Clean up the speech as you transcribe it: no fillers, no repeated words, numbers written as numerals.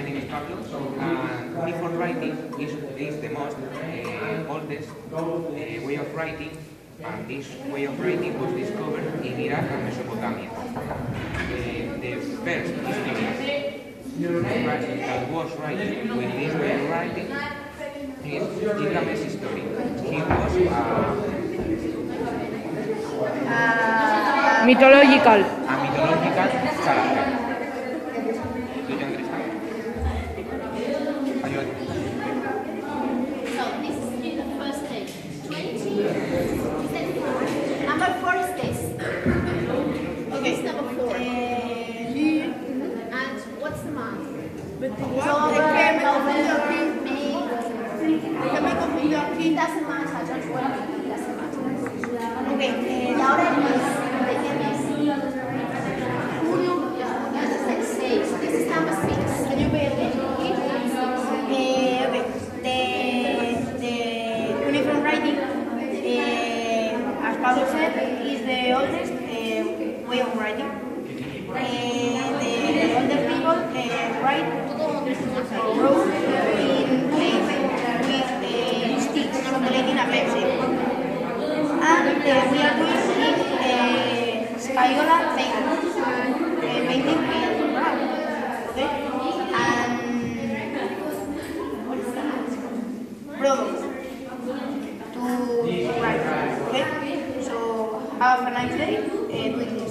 My name is Pablo, and cuneiform writing is the most oldest way of writing, and this way of writing was discovered in Iraq and Mesopotamia. The first historian that was writing with this way of writing is Gilgamesh story. He was mythological character. Do you understand? Are you So this is the first stage. 20. Number 4 is this. Okay. This is number 4. And what's the month? October, November, May. It doesn't matter, just one week. It doesn't matter. Okay. Y ahora el mes. ¿De qué mes? Junio. This is 6. This is number 6. Can you pay attention? Okay, the cuneiform writing, as Pablo said, is the oldest way of writing. The older people wrote in paper with sticks, simulating a pencil. And we are doing in Scaiola painting with brown. Okay? And products to write. Okay? So have a nice day.